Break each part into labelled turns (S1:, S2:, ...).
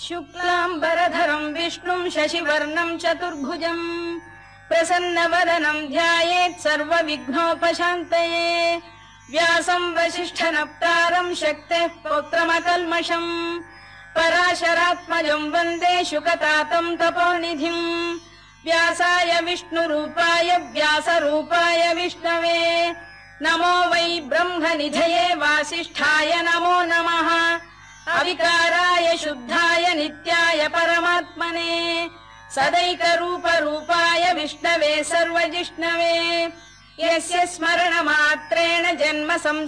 S1: शुक्लाम्बरधरं विष्णुं शशिवर्णं चतुर्भुजं प्रसन्नवदनं ध्यायेत् सर्वविघ्नोपशान्तये। व्यासं वसिष्ठनप्तारं शक्तेः पौत्रमकल्मषम् पराशरात्मजं वन्दे शुकतातं तपोनिधिम्। व्यासाय विष्णुरूपाय व्यासरूपाय विष्णवे नमो वै ब्रह्मनिधये वासिष्ठाय नमो नमः। अविकाराय शुद्धाय नित्याय परमात्मने सदैकरूपरूपाय विष्णवे सर्वजिष्णवे यस्य स्मरणमात्रेण जन्म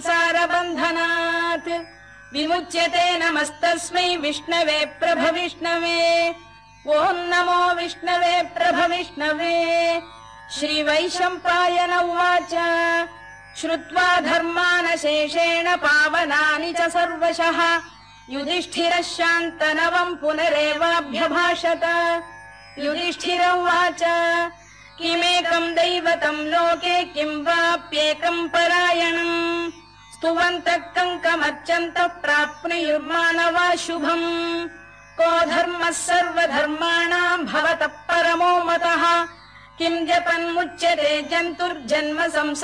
S1: संसारबन्धनात् विमुच्यते। नमस्तस्मै विष्णवे प्रभविष्णवे। ॐ नमो विष्णवे प्रभविष्णवे। श्रीवैशम्पायन उवाच श्रुत्वा धर्मानशेषेण पावनानि च सर्वशः युधिष्ठिरः शान्तनवं पुनरेवाभ्यभाषत। युधिष्ठिर उवाच किमेकं दैवतं लोके किं वाप्येकं परायणम् स्तुवन्तः कङ्कमर्चन्तः प्राप्नुयुर्मानवा शुभम्। को धर्मः सर्वधर्माणां भवतः परमो मतः किं जपन्मुच्यते जन्तुर्जन्म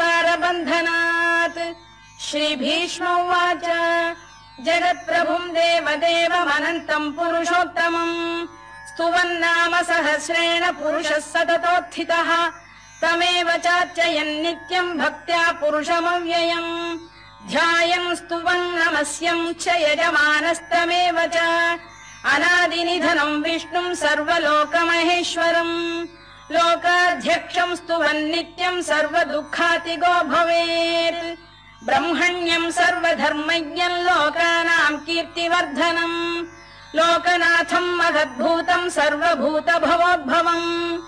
S1: संसारबन्धनात्। श्रीभीष्म उवाच जगत्प्रभुं देवदेवमनन्तं पुरुषोत्तमम् स्तुवन्नाम सहस्रेण पुरुषः सततोत्थितः तमेव चार्चयन् नित्यं भक्त्या पुरुषमव्ययम् ध्यायन् स्तुवन् नमस्यं च यजमानस्तमेव च अनादिनिधनं विष्णुं सर्वलोकमहेश्वरम् लोकाध्यक्षं स्तुवन् नित्यं सर्वदुःखातिगो भवेत्। ब्रह्मण्यं सर्वधर्मज्ञं लोकानां कीर्तिवर्धनम् लोकनाथं महद्भूतं सर्वभूतभवोद्भवम्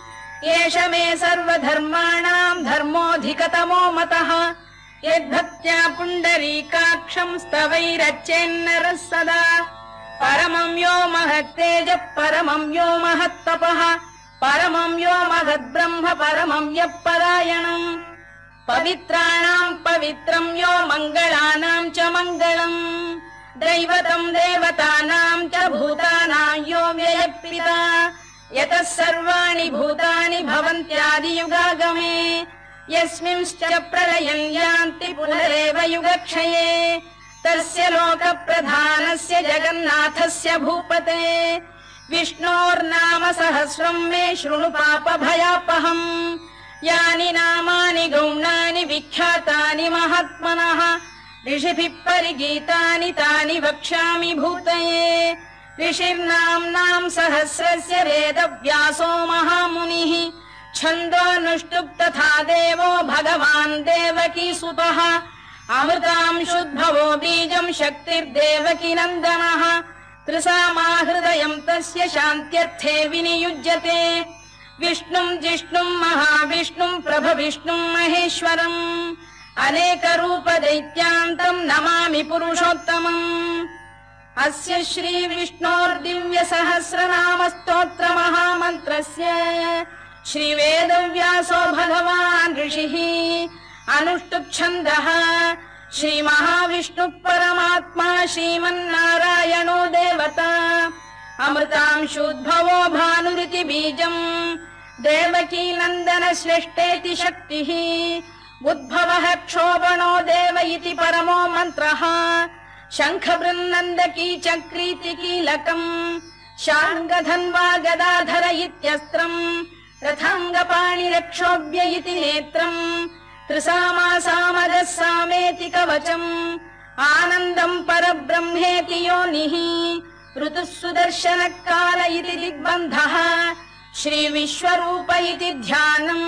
S1: एष मे सर्वधर्माणां धर्मोऽधिकतमो मतः यद्भक्त्या पुण्डरीकाक्षं स्तवैरच्चेन्नरः सदा। परमं यो महत्तेजः परमं यो महत्तपः परमं यो महद्ब्रह्म परमं यः परायणम् पवित्राणां पवित्रं यो मङ्गलानां च मङ्गलम् दैवतं देवतानां च भूतानां यो व्ययः यतः सर्वाणि भूतानि भवन्त्यादियुगागमे यस्मिंश्च प्रलयं यान्ति पुनरेव युगक्षये तस्य लोकप्रधानस्य जगन्नाथस्य भूपते विष्णोर्नाम सहस्रं मे शृणु पापभयापहम्। यानि नामानि गौणानि विख्यातानि महात्मनः ऋषिभिः परिगीतानि तानि वक्ष्यामि भूतये। ऋषिर्नाम्नां सहस्रस्य वेदव्यासो महामुनिः छन्दोऽनुष्टुप् तथा देवो भगवान् देवकीसुतः अमृतांशुद्भवो बीजं शक्तिर्देवकी नन्दनः त्रिसामाहृदयं तस्य शान्त्यर्थे विनियुज्यते। विष्णुं जिष्णुं महाविष्णुं प्रभविष्णुं महेश्वरम् अनेकरूपदैत्यान्तं नमामि पुरुषोत्तमम्। अस्य श्रीविष्णोर्दिव्यसहस्रनामस्तोत्रमहामन्त्रस्य श्रीवेदव्यासो भगवान् ऋषिः अनुष्टुप्छन्दः श्रीमहाविष्णुः परमात्मा श्रीमन्नारायणो देवता अमृतांशुद्भवो भानुरिति बीजम् देवकी नन्दन श्रेष्ठेति शक्तिः उद्भवः क्षोभणो देव इति परमो मन्त्रः शङ्खबृन्नन्दकी चक्रीति कीलकम् शार्ङ्गधन्वा गदाधर इत्यस्त्रम् रथाङ्गपाणिरक्षोभ्य इति नेत्रम् त्रिसामासामगः सामेति कवचम् आनन्दम् परब्रह्मेति योनिः ऋतुः सुदर्शनकाल इति दिग्बन्धः श्रीविश्वरूप इति ध्यानम्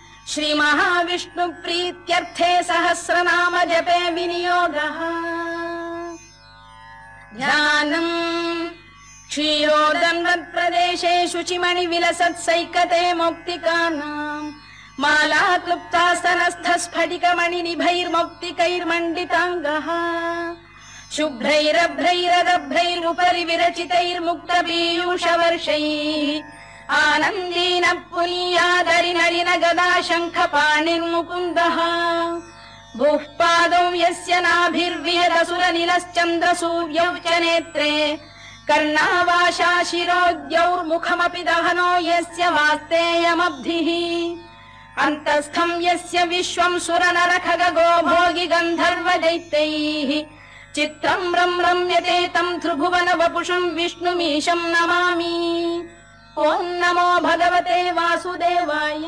S1: श्रीमहाविष्णुप्रीत्यर्थे सहस्रनाम जपे विनियोगः। ध्यानम् क्षीरोदन्वत्प्रदेशे शुचिमणिविलसत्सैकते मौक्तिकानाम् माला क्लुप्तास्तनस्थस्फटिकमणिनिभैर्मौक्तिकैर्मण्डिताङ्गः शुभ्रैरभ्रैरदभ्रैरुपरि विरचितैर्मुक्तपीयूषवर्षैः आनन्दीन पुनीयादरि नलिन गदा शङ्खपाणिर्मुकुन्दः भूः पादौ यस्य नाभिर्विहदसुरनिलश्चन्द्रसूर्यौ च नेत्रे कर्णावाशा शिरोद्यौर्मुखमपि दहनो यस्य वास्तेयमब्धिः अन्तस्थं यस्य विश्वं सुरनरखगो भोगि गन्धर्व दैत्यैः चित्रं रम्यते तं त्रिभुवन वपुषं विष्णुमीशं नमामि। ॐ नमो भगवते वासुदेवाय।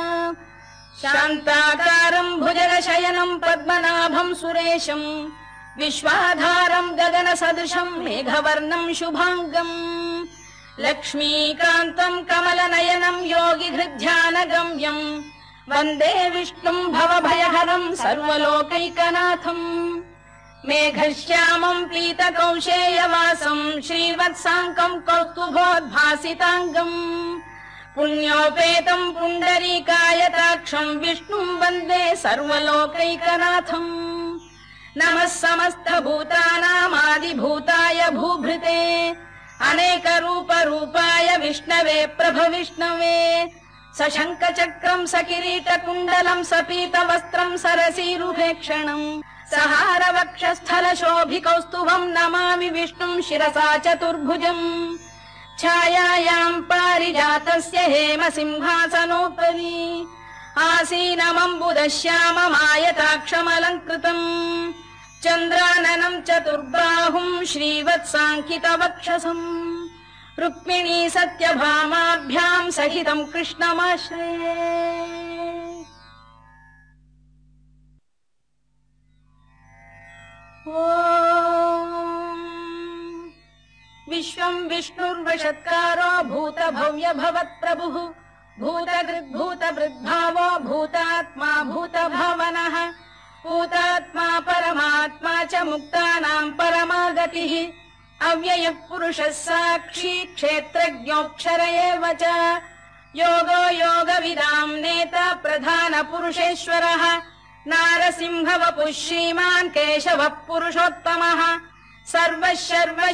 S1: शान्ताकारं भुजगशयनं पद्मनाभं सुरेशं विश्वाधारं गगनसदृशं मेघवर्णं शुभाङ्गम् लक्ष्मीकान्तं कमलनयनं योगिहृद्ध्यानगम्यं वन्दे विष्णुं भवभयहरं सर्वलोकैकनाथम्। मेघश्यामं पीतकौशेयवासं श्रीवत्साङ्कं कौस्तुभोद्भासिताङ्गम् पुण्योपेतं पुण्डरीकायताक्षं विष्णुं वन्दे सर्वलोकैकनाथम्। नमः समस्तभूतानामादिभूताय भूभृते अनेकरूपरूपाय विष्णवे प्रभविष्णवे सशङ्खचक्रं सकिरीटकुण्डलं सपीतवस्त्रं सरसीरुभेक्षणं सहारवक्षस्थलशोभिकौस्तुभं नमामि विष्णुं शिरसा चतुर्भुजम्। छायायां पारिजातस्य हेमसिंहासनोपरि आसीनमम्बुदश्याममायताक्षमलङ्कृतम् चन्द्राननं चतुर्बाहुं श्रीवत्साङ्कितवक्षसम् रुक्मिणी सत्यभामाभ्यां सहितं कृष्णमाश्रये। विश्वं विष्णुर्वषत्कारो भूतभव्य भवत्प्रभुः भूतकृद्भूतभृद्भावो भूतात्मा भूतभावनः भूतात्मा परमात्मा च मुक्तानां परमागतिः अव्ययः पुरुषः साक्षी क्षेत्रज्ञोऽक्षर एव च योगो योगविदां नेता प्रधानपुरुषेश्वरः नारसिंहवपुः श्रीमान् केशवः पुरुषोत्तमः सर्वः सर्वः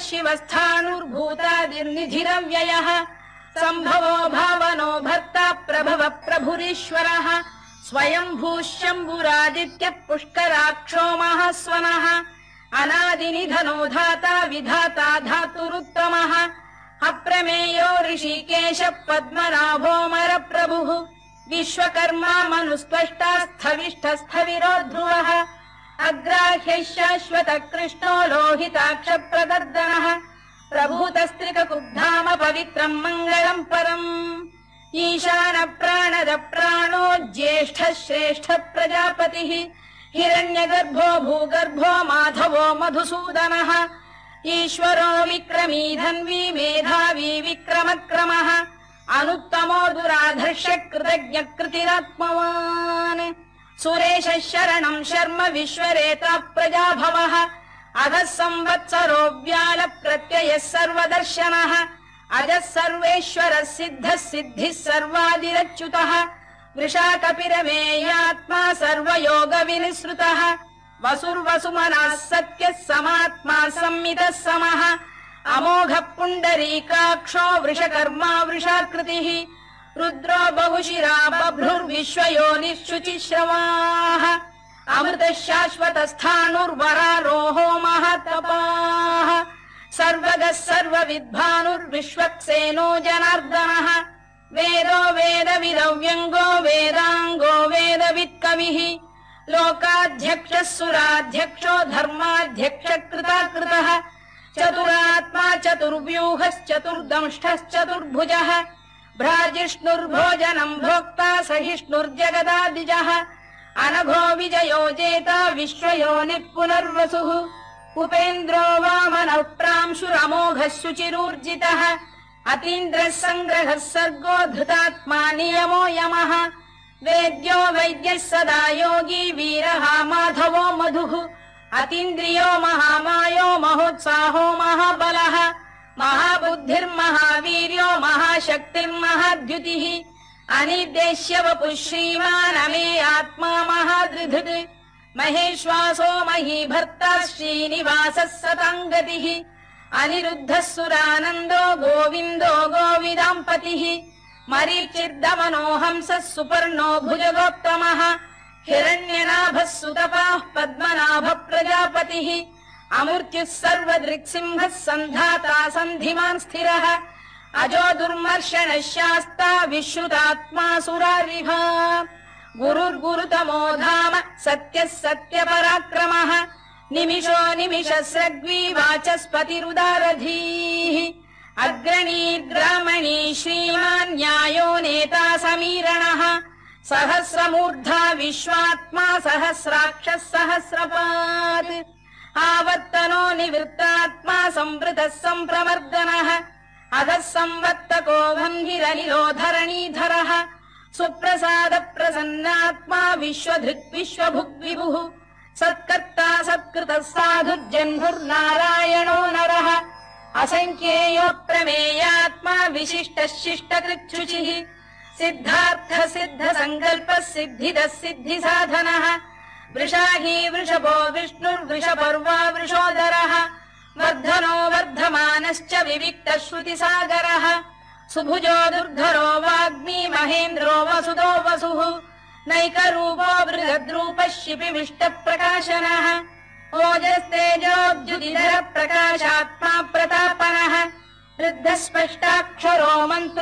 S1: शिवस्थाणुर्भूतादिर्निधिरव्ययः सम्भवो भावनो भर्ता प्रभवः प्रभुरीश्वरः स्वयंभूः शम्भुरादित्यः पुष्कराक्षो महास्वनः अनादिनिधनो धाता विधाता धातुरुत्तमः अप्रमेयो ऋषिकेशः पद्मनाभोऽमर प्रभुः विश्वकर्मा मनुस्त्वष्टा स्थविष्ठस्थविरो ध्रुवः अग्राह्यः शाश्वतः कृष्णो लोहिताक्ष प्रदर्दनः प्रभूतस्त्रिककुब्धाम पवित्रम् मङ्गलम् परम् ईशान प्राणद प्राणो ज्येष्ठः श्रेष्ठः प्रजापतिः हिरण्यगर्भो भूगर्भो माधवो मधुसूदनः ईश्वरो विक्रमी धन्वी मेधावी विक्रमक्रमः अनुत्तमो दुराधर्ष कृतज्ञ कृतिरात्मवान् सुरेशः शरणं शर्म विश्वरेता प्रजाभवः अधः संवत्सरो व्याल प्रत्ययः सर्वदर्शनः अजः सर्वेश्वरः सिद्धः सिद्धिः सर्वादिरच्युतः वृषाकपिरमेयात्मा सर्वयोग विनिसृतः वसुर्वसुमनः सत्यः समात्मा संमितः समः अमोघः पुण्डरीकाक्षो वृषकर्मा वृषाकृतिः रुद्रो बहुशिरा बभ्रुर्विश्वयोनिः शुचिश्रवाः अमृतः शाश्वतस्थाणुर्वरारोहो महातपाः सर्वगः सर्वविद्भानुर्विश्वक्सेनो जनार्दनः वेदो वेदविदव्यङ्गो वेदाङ्गो वेदवित्कविः लोकाध्यक्षः सुराध्यक्षो धर्माध्यक्ष कृताकृतः चतुरात्मा चतुर्व्यूहश्चतुर्दंष्टश्चतुर्भुजः भ्राजिष्णुर्भोजनम् भोक्ता सहिष्णुर्जगदादिजः अनघो विजयो जेता विश्वयोनिः पुनर्वसुः उपेन्द्रो वामनः प्रांशुरमोघः शुचिरूर्जितः अतीन्द्रः सङ्ग्रहः सर्गो धृतात्मा नियमो यमः वेद्यो वैद्यः सदा योगी वीरः माधवो मधुः अतीन्द्रियो महामायो महोत्साहो महाबलः महाबुद्धिर्महावीर्यो महाशक्तिर्महाद्युतिः अनिर्देश्य वपुः श्रीमान् अमे आत्मा महादृधृत् महेश्वासो महीभर्ता श्रीनिवासः सताङ्गतिः अनिरुद्धः सुरानन्दो गोविन्दो गोविदाम्पतिः मरीचिर्दमनो हंसः सुपर्णो भुजगोत्तमः हिरण्यनाभः सुतपाः पद्मनाभ प्रजापतिः अमृत्युः सर्वदृक्सिंहः सन्धाता सन्धिमान् स्थिरः अजो दुर्मर्षणः शास्ता विश्रुतात्मा सुरारिः गुरुर्गुरुतमो धाम सत्यः सत्यपराक्रमः निमिषो निमिषस्रग्वी वाचस्पतिरुदारधीः अग्रणीर्ग्रामणी श्रीमान् न्यायो नेता समीरणः सहस्रमूर्धा विश्वात्मा सहस्राक्षः सहस्रपात् आवर्तनो निवृत्तात्मा संवृतः सम्प्रवर्धनः अधः संवर्तको वह्निरनिलो धरणीधरः सुप्रसाद प्रसन्नात्मा विश्वधृक् विश्वभुग् विभुः सत्कर्ता सत्कृतः साधुर्जन्मुर्नारायणो नरः असंख्येयो प्रमेयात्मा विशिष्टः शिष्टकृच्छुचिः सिद्धार्थ सिद्ध संकल्पः सिद्धिदः सिद्धिसाधनः वृषाही वृषभो विष्णुर्वृषपर्वा वृषोदरः वर्धनो वर्धमानश्च विविक्तः श्रुतिसागरः सुभुजो दुर्धरो वाग्मी महेन्द्रो वसुदो वसुः नैकरूपो बृहद्रूपः शिपिविष्टप्रकाशनः ओजस्तेजोद्युतिधर प्रकाशात्मा प्रतापनः वृद्धस्पष्टाक्षरो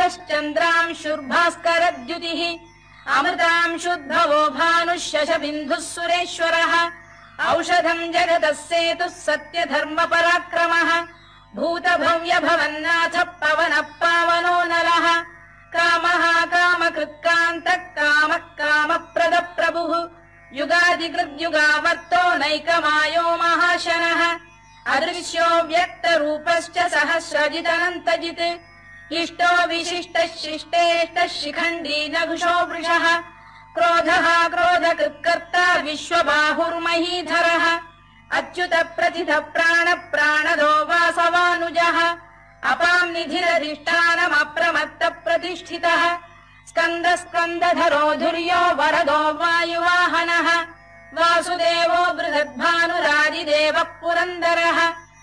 S1: मन्त्रश्चन्द्रांशुर्भास्करद्युतिः अमृतांशुद्भवो भानुः शशबिन्दुः सुरेश्वरः औषधम् जगतः सेतुः सत्यधर्मपराक्रमः भूतभव्य भवन्नाथ पवनः पावनो नरः कामः कामकृत्कान्तः कामः कामप्रदः प्रभुः युगादिकृद्युगावर्तो नैकमायो महाशनः अदृश्यो व्यक्तरूपश्च सहस्रजिदनन्तजित् इष्टो विशिष्टः शिष्टेष्टः शिखण्डी नघुषो वृषः क्रोधः क्रोधकृत्कर्ता विश्वबाहुर्महीधरः अच्युत प्रथित प्राण प्राणदो वासवानुजः अपां निधिरधिष्ठानमप्रमत्त प्रतिष्ठितः स्कन्द स्कन्दधरो धुर्यो वरदो वायुवाहनः वासुदेवो बृहद्भानुरादिदेवः पुरन्दरः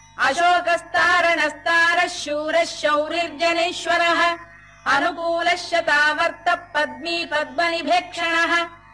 S1: अशोकस्तारणस्तारः शूरः शौरिर्जनेश्वरः अनुकूलः शतावर्तः पद्मी पद्मनिभेक्षणः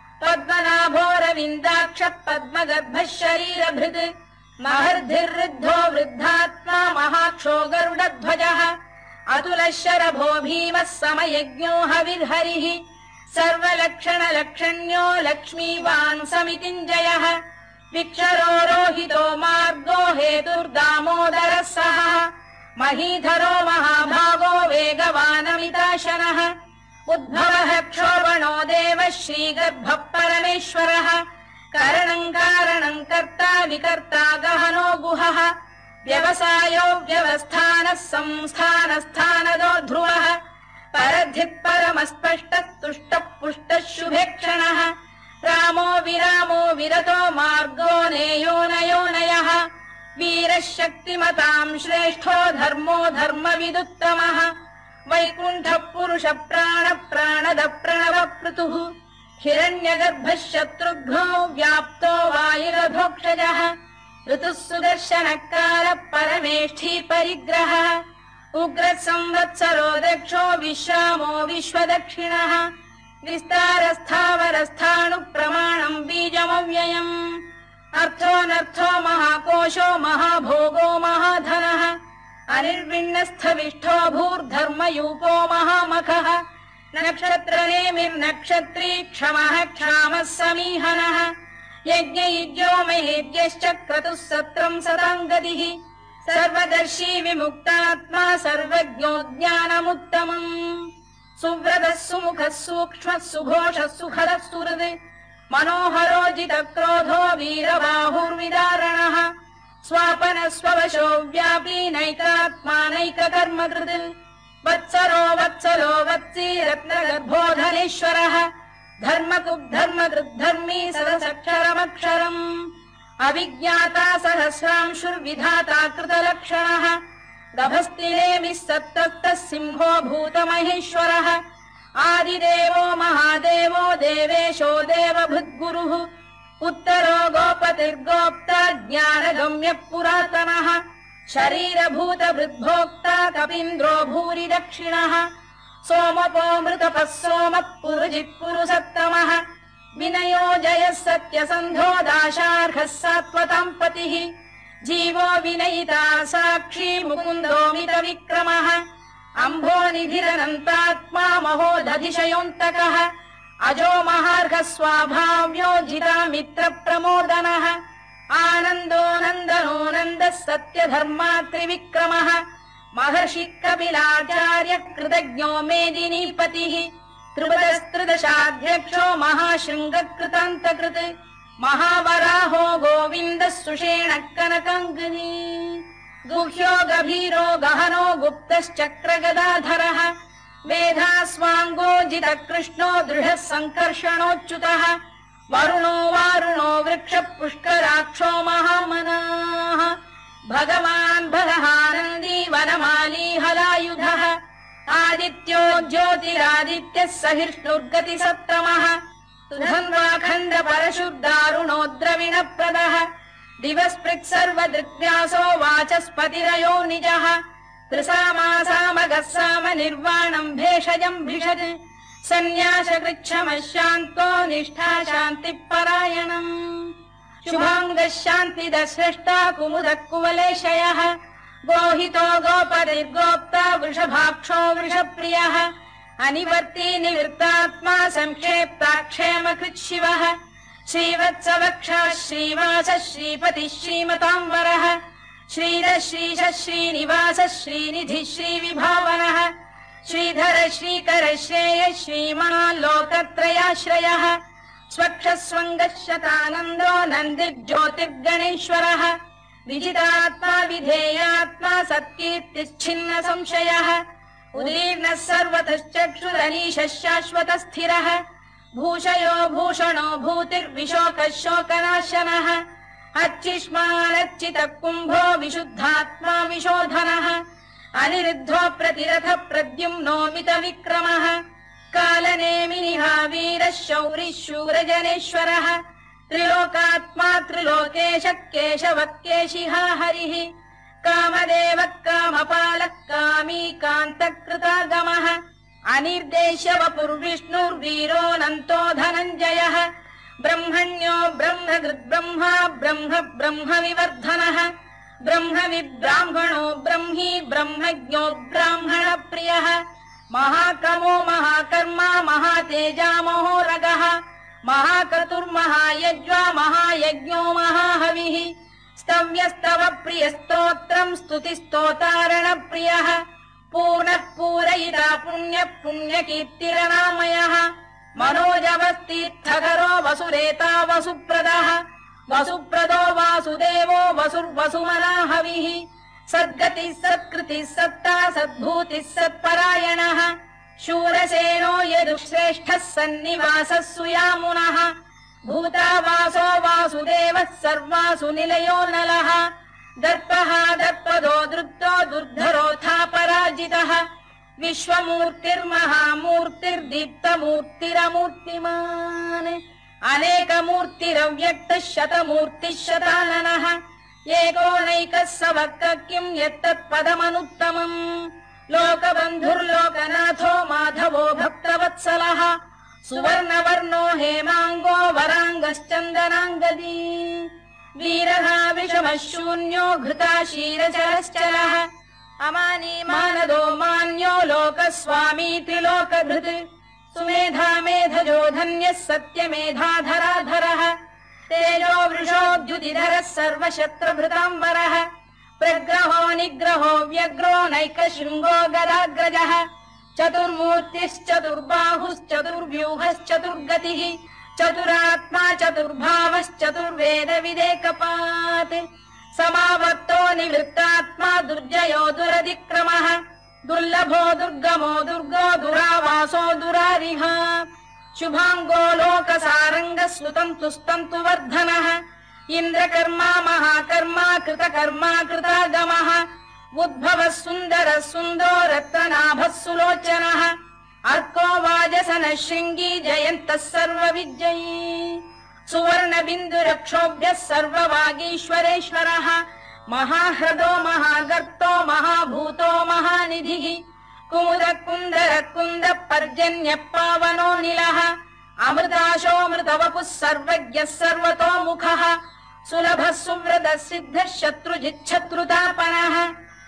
S1: पद्मनाभोरविन्दाक्षः पद्मगर्भः शरीरभृत् महर्धिर्वृद्धो वृद्धात्मा महाक्षो गरुडध्वजः अतुलः शरभो भीमः समयज्ञो हविर्हरिः सर्वलक्षणलक्षण्यो लक्ष्मीवान् समितिञ्जयः विक्षरो रोहितो मार्गो हेतुर्दामोदरः सः महीधरो महाभागो वेगवानमिताशनः उद्भवः क्षोभणो देवः श्रीगर्भः परमेश्वरः करणम् कारणम् कर्ता विकर्ता गहनो गुहः व्यवसायो व्यवस्थानः संस्थानस्थानदो ध्रुवः परधिः परमस्पष्टः तुष्टः पुष्टः शुभेक्षणः रामो विरामो विरतो मार्गो नेयो नयोनयः वीरः शक्तिमताम् श्रेष्ठो धर्मो धर्मविदुत्तमः वैकुण्ठः पुरुष प्राण प्राणद प्रणव पृतुः हिरण्यगर्भः शत्रुघ्नो व्याप्तो वायुरभोक्षजः ऋतुः सुदर्शनकालः परमेष्ठी परिग्रहः उग्रः संवत्सरो दक्षो विश्रामो विश्वदक्षिणः विस्तारस्थावरस्थाणु प्रमाणम् बीजमव्ययम् अर्थोऽनर्थो महाकोशो महाभोगो महाधनः अनिर्विण्णस्थविष्ठो भूर्धर्मयूपो महामखः नक्षत्रनेमिर्नक्षत्री क्षमः क्षामः समीहनः यज्ञयुज्यो महेद्यश्च क्रतुः सत्रम् सताम् गतिः सर्वदर्शी विमुक्तात्मा सर्वज्ञो ज्ञानमुत्तमम् सुव्रतः सुमुखः सूक्ष्मः सुघोषः सुखदः सुहृद् मनोहरो जितक्रोधो वीरबाहुर्विदारणः स्वापनः स्ववशो व्यापी नैकात्मा नैककर्मकृत् वत्सरो वत्सलो वत्सी रत्नगर्भोधनेश्वरः धर्मकृद्धर्मकृद्धर्मी सदसक्षरमक्षरम् अविज्ञाता सहस्रांशुर्विधाता कृतलक्षणः गभस्तिनेमिः सत्तस्तः सिंहो भूतमहेश्वरः आदिदेवो महादेवो देवेशो देवभृद्गुरुः उत्तरो गोपतिर्गोप्ता ज्ञानगम्यः पुरातनः शरीरभूतभृद्भोक्ता कपीन्द्रो भूरि दक्षिणः सोमपो मृतपः सोमः पुरुजित् पुरुषत्तमः विनयो जयः सत्यसन्धो दाशार्हः सात्वताम् पतिः जीवो विनयिता साक्षी मुकुन्दो मितविक्रमः अम्भो निधिरनन्तात्मा महोदधिशयोऽन्तकः अजो महार्घ स्वाभाव्यो जिता मित्र प्रमोदनः आनन्दो नन्दनो नन्दः सत्यधर्मा त्रिविक्रमः महर्षि कपिलाचार्य कृतज्ञो मेदिनीपतिः त्रिपदस्त्रिदशाध्यक्षो महाशृङ्गकृतान्तकृत् महावराहो गोविन्दः सुषेण कनकाङ्गनी गुह्यो गभीरो गहनो गुप्तश्चक्रगदाधरः वेधास्वाङ्गो जितकृष्णो दृढः सङ्कर्षणोच्युतः वरुणो वारुणो वृक्ष पुष्कराक्षो महामनाः भगवान् भगहानन्दी वनमाली हलायुधः आदित्यो ज्योतिरादित्यः सहिष्णुर्गतिसत्तमः सुधन्वाखण्ड परशुर्दारुणो द्रविणप्रदः दिवस्पृक् सर्वदृग्व्यासो वाचस्पतिरयो निजः त्रिसामासामगः साम निर्वाणम् भेषजम् भिषज सन्न्यासकृच्छमः शान्तो निष्ठा शान्तिपरायणम् शुभाङ्गः शान्तिदः स्रष्टा कुमुदः कुवलेशयः गोहितो गोपतिर्गोप्ता वृषभाक्षो वृषप्रियः अनिवर्ती निवृत्तात्मा संक्षेप्ताक्षेमकृत् शिवः श्रीवत्सवक्षः श्रीवासः श्रीपतिः श्रीमताम्बरः श्रीधः श्रीशः श्रीनिवासः श्रीनिधिः श्रीविभावनः श्रीधर श्रीकर श्रेयः श्रीमान् लोकत्रयाश्रयः स्वक्षः स्वङ्गः शतानन्दो नन्दिर्ज्योतिर्गणेश्वरः विजितात्मा विधेयात्मा सत्कीर्तिश्छिन्न संशयः उदीर्णः सर्वतश्चक्षुरनीशः शाश्वतः स्थिरः भूषयो भूषणो भूतिर्विशोकः शोकनाशनः अच्छिष्मानच्चितः कुम्भो विशुद्धात्मा विशोधनः अनिरुद्धो प्रतिरथ प्रद्युम्नो मितविक्रमः कालनेमिनिः वीरः शौरिः शूरजनेश्वरः त्रिलोकात्मा त्रिलोकेशः केशवः केशिहा हरिः कामदेवः कामपालः कामी कान्तकृतागमः अनिर्देश्य वपुर्विष्णुर्वीरोऽनन्तो धनञ्जयः ब्रह्मण्यो ब्रह्मकृद्ब्रह्मा ब्रह्म ब्रह्मविवर्धनः ब्रह्मविब्राह्मणो ब्रह्मी ब्रह्मज्ञो ब्राह्मणप्रियः महाक्रमो महाकर्मा महातेजा महोरगः महाक्रतुर्महायज्वा महायज्ञो महाहविः स्तव्यस्तव प्रियस्तोत्रम् स्तुतिस्तोतारणप्रियः पूर्णः पूरयिता पुण्यः पुण्यकीर्तिरनामयः मनोजवस्तीर्थकरो वसुरेता वसुप्रदः वसुप्रदो वासुदेवो वसुर्वसुमनाहविः सद्गतिः सत्कृतिः सत्ता सद्भूतिः सत्परायणः शूरसेनो यदुश्रेष्ठः सन्निवासः सुयामुनः भूतावासो वासुदेवः सर्वासु निलयो नलः दर्पः दर्पदो दृप्तो दुर्धरोऽथा पराजितः विश्वमूर्तिर्महामूर्तिर्दीप्तमूर्तिरमूर्तिमान् अनेकमूर्तिरव्यक्तः शतमूर्तिः शताननः एकोनैकः सवक्तः किम् यत्तत्पदमनुत्तमम् लोकबन्धुर्लोकनाथो माधवो भक्तवत्सलः सुवर्णवर्णो हेमाङ्गो वराङ्गश्चन्दनाङ्गदी वीरः विषमः शून्यो घृता क्षीरचरश्चलः अमानी मानदो मान्यो लोकस्वामी त्रिलोकधृत् सुमेधा मेधजो धन्यः सत्यमेधाधराधरः तेजो वृषोद्युतिधरः सर्वशत्रभृताम्बरः प्रग्रहो निग्रहो व्यग्रो नैकशृङ्गो गदाग्रजः चतुर्मूर्तिश्चतुर्बाहुश्चतुर्व्यूहश्चतुर्गतिः चतुरात्मा चतुर्भावश्चतुर्वेदविदेकपात् समावर्तो निवृत्तात्मा दुर्जयो दुरधिक्रमः दुर्लभो दुर्गमो दुर्गो दुरावासो दुरारिः शुभाङ्गो लोकसारङ्गः सुतन्तु स्तन्तु वर्धनः इन्द्रकर्मा महाकर्मा कृतकर्मा कृतागमः उद्भवः सुन्दरः सुन्दो रत्ननाभः सुलोचनः अर्को वाजसनः शृङ्गी जयन्तः सर्वविजयी सुवर्णबिन्दुरक्षोभ्यः सर्ववागीश्वरेश्वरः महाह्रदो महागर्तो महाभूतो महानिधिः कुमुद कुन्दर कुन्द पर्जन्यः पावनो निलः अमृताशोऽमृतवपुः सर्वज्ञः सर्वतोमुखः सुलभः सुव्रतः सिद्धः शत्रुजिच्छत्रुतापनः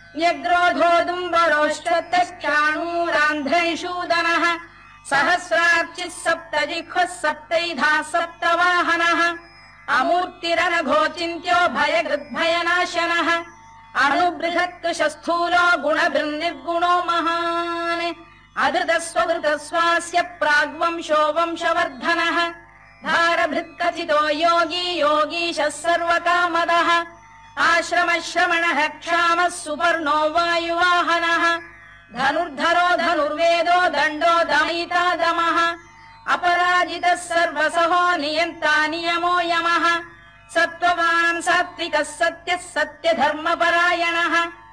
S1: न्यग्रोधोदुम्बरोश्चतश्चाणूरान्ध्रैषूदनः सहस्रार्चिः सप्तजिह्वः सप्तैधा सप्तवाहनः अमूर्तिरनघोचिन्त्यो भयगृद्भयनाशनः अणुबृहत्कृशस्थूलो गुणभिर्निर्गुणो महान् अधृतस्वधृतस्वास्य प्राग्वंशो वंशवर्धनः भारभृत्कथितो योगी योगीशः सर्वकामदः आश्रमश्रमणः क्षामः सुपर्णो वायुवाहनः धनुर्धरो धनुर्वेदो दण्डो दमयिता दमः अपराजितः सर्वसहो नियन्ता नियमो यमः सत्त्ववान् सात्विकः सत्यः सत्यधर्मपरायणः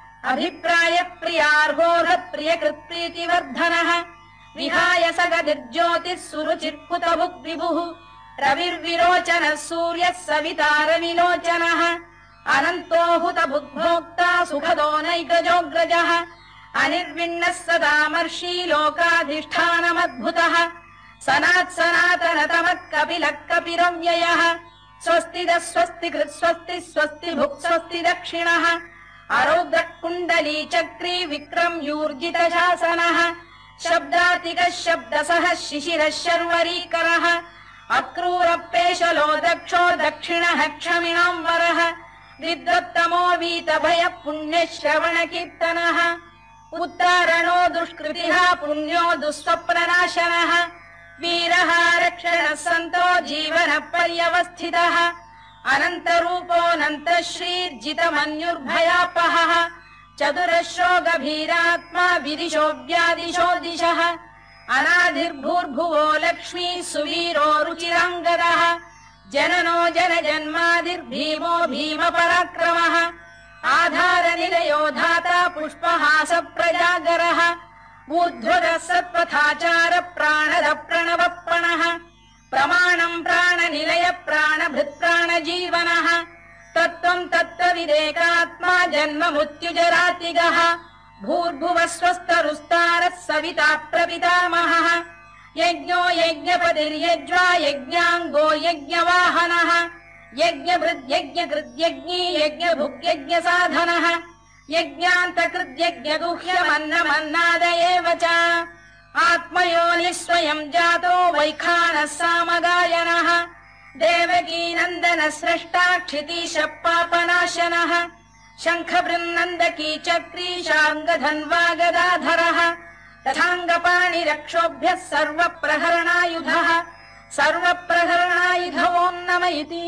S1: अभिप्रायप्रियार्होरप्रियकृत्प्रीतिवर्धनः विहाय सगतिर्ज्योतिः सुरुचिर्कुतभुक् विभुः रविर्विरोचनः सूर्यः सवितारविलोचनः अनन्तो हुतभुग्भोक्ता सुखदो नैकजोऽग्रजः अनिर्विण्णः सदामर्षी लोकाधिष्ठानमद्भुतः सनातनतमः कपिलः कपिरव्ययः स्वस्तिदः स्वस्तिकृत् स्वस्ति स्वस्ति भुक् स्वस्ति दक्षिणः अरौद्रः कुण्डली चक्री विक्रम्यूर्जित शासनः शब्दातिकः शब्दसः शिशिरः शर्वरीकरः अक्रूरपेशलो दक्षो दक्षिणः क्षमिणाम्बरः विद्वत्तमो वीतभयः पुण्यश्रवणकीर्तनः उत्तारणो दुष्कृतिः पुण्यो दुःस्वप्ननाशनः वीरः रक्षणः सन्तो जीवन पर्यवस्थितः अनन्तरूपोऽनन्तः श्रीर्जितमन्युर्भयापहः चतुरश्रो गभीरात्मा विदिशो व्यादिशो दिशः अनाधिर्भूर्भुवो लक्ष्मी सुवीरो रुचिराङ्गदः जननो जनजन्मादिर्भीमो भीमपराक्रमः आधारनिलयो धाता पुष्पहास प्रजागरः ऊर्ध्वगः सत्पथाचार प्राणद प्रणवप्रणः प्रमाणम् प्राणनिलय प्राणभृत्प्राणजीवनः तत्त्वम् तत्त्वविदेकात्मा जन्म मृत्युजरातिगः भूर्भुवः स्वस्तरुस्तारः सविता प्रपितामहः यज्ञो यज्ञपतिर्यज्वा यज्ञाङ्गो यज्ञवाहनः यज्ञभृद्यज्ञकृद्यज्ञी यज्ञभुक्यज्ञसाधनः यज्ञान्तकृद्यज्ञगुह्यमन्नमन्नाद एव च आत्मयोनिः स्वयं जातो वैखानः सामगायनः देवकीनन्दनः स्रष्टा क्षितीशः पापनाशनः शङ्खबृन्नन्दकी चक्री शार्ङ्गधन्वा तथाङ्गपाणिरक्षोभ्यः सर्वप्रहरणायुधः सर्वप्रहरणायुधवो नम इति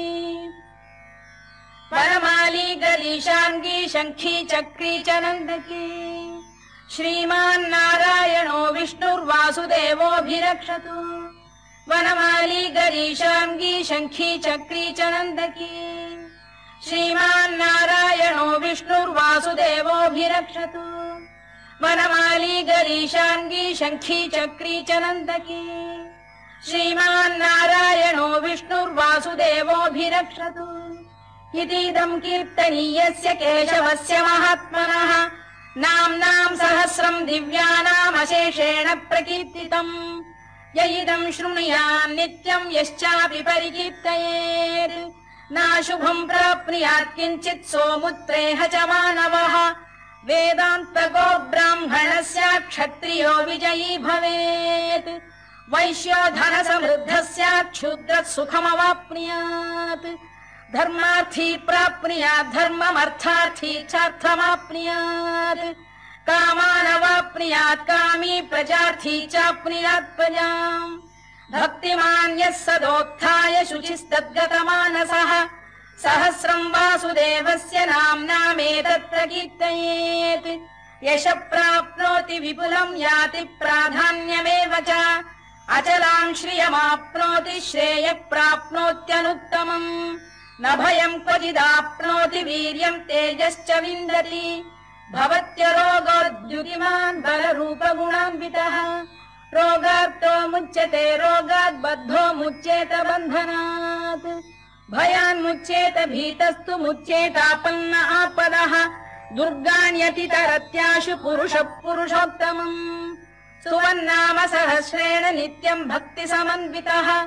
S1: वनमाली गलीशाङ्गी शङ्खी चक्री च नन्दकी श्रीमान्नारायणो विष्णुर्वासुदेवोऽभिरक्षतु वनमाली गलीशाङ्गी शङ्खी चक्री च नन्दकी श्रीमान्नारायणो विष्णुर्वासुदेवोऽभिरक्षतु वनमाली गलीशाङ्गी शङ्खी चक्री च नन्दकी श्रीमान्नारायणो विष्णुर्वासुदेवोऽभिरक्षतु इतीदम् कीर्तनीयस्य केशवस्य महात्मनः नाम्नाम् सहस्रम् दिव्यानामशेषेण प्रकीर्तितम् य इदम् शृणुयान् नित्यम् यश्चापि परिकीर्तयेत् नाशुभम् प्राप्नुयात् किञ्चित् सोमुत्रेह च मानवः वेदान्तको ब्राह्मणस्य क्षत्रियो विजयी भवेत् वैश्यो धनसमृद्धः स्यात् क्षुद्रः सुखमवाप्नुयात् धर्मार्थी प्राप्नुयात् धर्ममर्थार्थी चार्थमाप्नुयात् कामानवाप्नुयात् कामी प्रजार्थी चाप्नुयात् प्रजाम् भक्तिमान् यः सदोत्थाय शुचिस्तद्गतमानसः सहस्रम् वासुदेवस्य नाम्नामेतत् प्रकीर्तयेत् यशः प्राप्नोति विपुलम् याति प्राधान्यमेव च अचलाम् श्रियमाप्नोति श्रेयः प्राप्नोत्यनुत्तमम् न भयम् क्वचिदाप्नोति वीर्यम् तेजश्च विन्दति भवत्यरोगोद्युतिमान् बलरूपगुणान्वितः रोगार्तो मुच्यते रोगात् बद्धो मुच्येत बन्धनात् भयान्मुच्येत भीतस्तु मुच्येतापन्न आपदः दुर्गाण्यतितरत्याशु पुरुषः पुरुषोत्तमम् सुवन्नाम सहस्रेण नित्यम् भक्तिसमन्वितः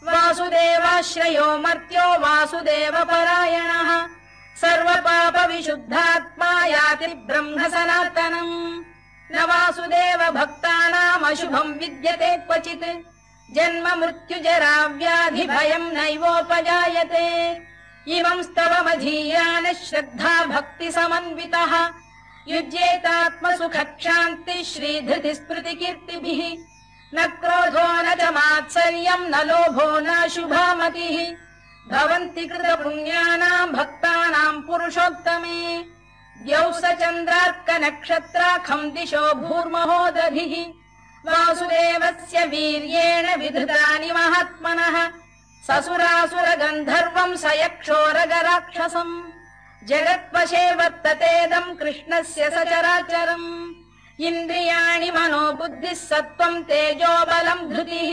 S1: वासुदेवाश्रयो मर्त्यो वासुदेवपरायणः सर्वपापविशुद्धात्मा याति ब्रह्म सनातनम् न वासुदेव भक्तानाम् अशुभम् विद्यते क्वचित् जन्म मृत्युजरा व्याधि भयम् नैवोपजायते इमं स्तवमधीयानः श्रद्धा भक्ति समन्वितः युज्येतात्मसुखक्षान्ति श्रीधृति स्मृति कीर्तिभिः न क्रोधो न च मात्सर्यम् न लोभो न शुभा मतिः भवन्ति कृतपुण्यानाम् भक्तानाम् पुरुषोत्तमे द्यौ स चन्द्रार्कनक्षत्राखम् दिशो भूर्महो दधिः वासुदेवस्य वीर्येण विधृतानि महात्मनः ससुरासुरगन्धर्वम् स यक्षोरगराक्षसम् जगत्वशे वर्ततेदम् कृष्णस्य सचराचरम् इन्द्रियाणि मनो बुद्धिः सत्त्वम् तेजो बलम् धृतिः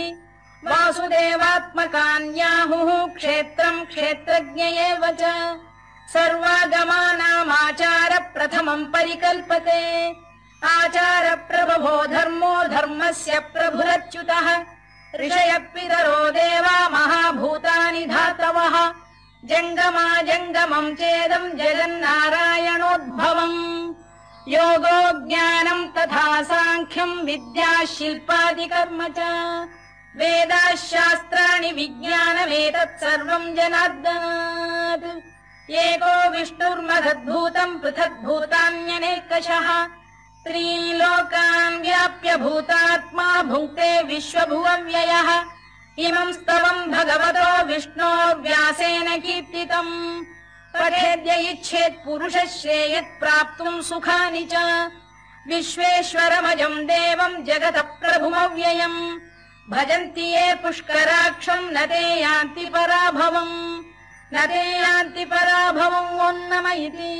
S1: वासुदेवात्मकान्याहुः क्षेत्रम् क्षेत्रज्ञ एव च सर्वागमानामाचार प्रथमम् परिकल्पते आचार प्रभवो धर्मो धर्मस्य प्रभुरच्युतः ऋषयः पितरो देवा महाभूतानि धातवः जङ्गमा जङ्गमम् चेदम् जगन्नारायणोद्भवम् योगो ज्ञानम् तथा साङ्ख्यम् विद्या शिल्पादिकर्म च वेदाः शास्त्राणि विज्ञानमेतत् सर्वम् जनार्दनात् एको विष्णुर्महद्भूतम् पृथग्भूतान्यनेकशः त्रीन् लोकान् व्याप्य भूतात्मा भुङ्क्ते विश्वभुवव्ययः इमम् स्तवम् भगवतो विष्णोर्व्यासेन कीर्तितम् पठेद्य इच्छेत् पुरुषः श्रेयत् प्राप्तुम् सुखानि च विश्वेश्वरमजम् देवम् जगतः प्रभुमव्ययम् भजन्ति ये पुष्कराक्षम् न ते यान्ति पराभवम् न ते यान्ति पराभवम् ओन्नम इति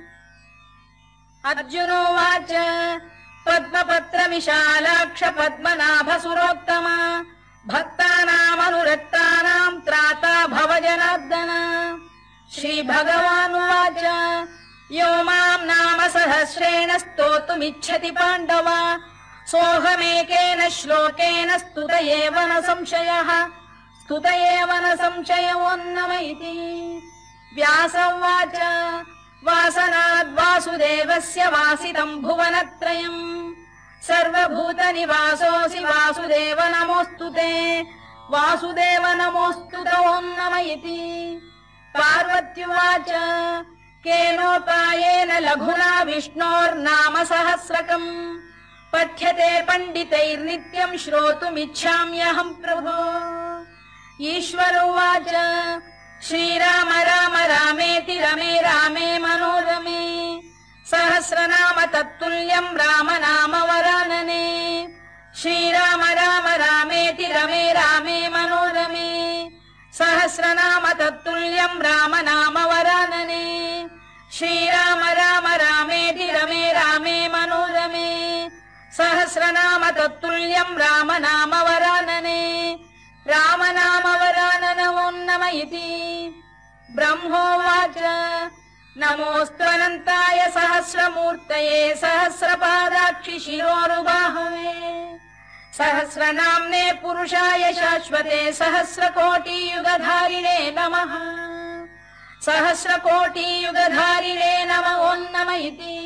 S1: अर्जुनोवाच पद्मपत्र विशालाक्ष पद्मनाभ सुरोत्तम भक्तानामनुरक्तानाम् त्राता भव जनार्दन श्रीभगवानुवाच यो माम् नाम सहस्रेण स्तोतुमिच्छति पाण्डव सोऽहमेकेन श्लोकेन स्तुत एव न संशयः स्तुत एव न संशयोन्नम इति व्यास उवाच वासनाद्वासुदेवस्य वासितम् भुवनत्रयम् सर्वभूतनिवासोऽसि वासुदेव नमोऽस्तु ते वासुदेव नमोऽस्तु ते ओन्नम इति पार्वत्युवाच केनोपायेन लघुना विष्णोर्नाम सहस्रकम् पठ्यते पण्डितैर्नित्यम् श्रोतुमिच्छाम्यहम् प्रभो ईश्वर उवाच श्रीराम राम रामेति रमे रामे मनोरमे सहस्रनाम तत्तुल्यम् राम नाम वरानने श्रीराम राम रामेति रमे रामे मनोरमे सहस्रनाम तत्तुल्यम् राम नाम वरानने श्रीराम राम रामेति रमे रामे मनोरमे सहस्रनाम तत्तुल्यम् राम नाम वरानने राम नाम वरानन ओन्नम इति ब्रह्मोवाच नमोऽस्त्वनन्ताय सहस्रमूर्तये सहस्रपादाक्षि शिरोरुबाहवे सहस्रनाम्ने पुरुषाय शाश्वते सहस्रकोटियुगधारिणे नमः सहस्रकोटियुगधारिणे नम ओन्नम इति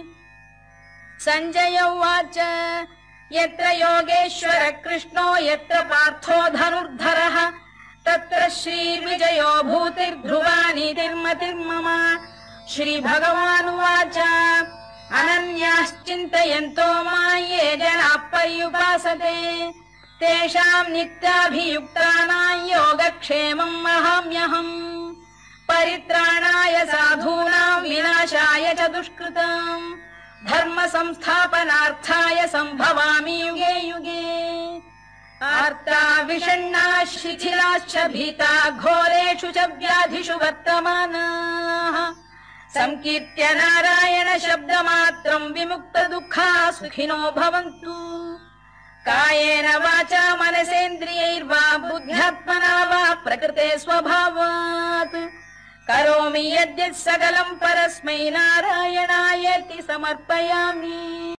S1: सञ्जय उवाच यत्र योगेश्वर कृष्णो यत्र पार्थो धनुर्धरः तत्र श्रीविजयो भूतिर्ध्रुवा नीतिर्मतिर्मम श्रीभगवानुवाच अनन्याश्चिन्तयन्तो मां ये जनाः पर्युपासते तेषाम् नित्याभियुक्तानां योगक्षेमम् अहम्यहम् परित्राणाय साधूनां विनाशाय च दुष्कृताम् धर्म संस्थापनार्थाय सम्भवामि युगे युगे आर्ता विषण्णाः शिथिलाश्च भीता घोरेषु च व्याधिषु वर्तमानाः संकीर्त्य नारायण शब्दमात्रम् विमुक्त दुःखाः सुखिनो भवन्तु कायेन वाचा मनसेन्द्रियैर्वा बुद्ध्यात्मना वा प्रकृते स्वभावात् करोमि यद्यत् सकलम् परस्मै नारायणायेति समर्पयामि।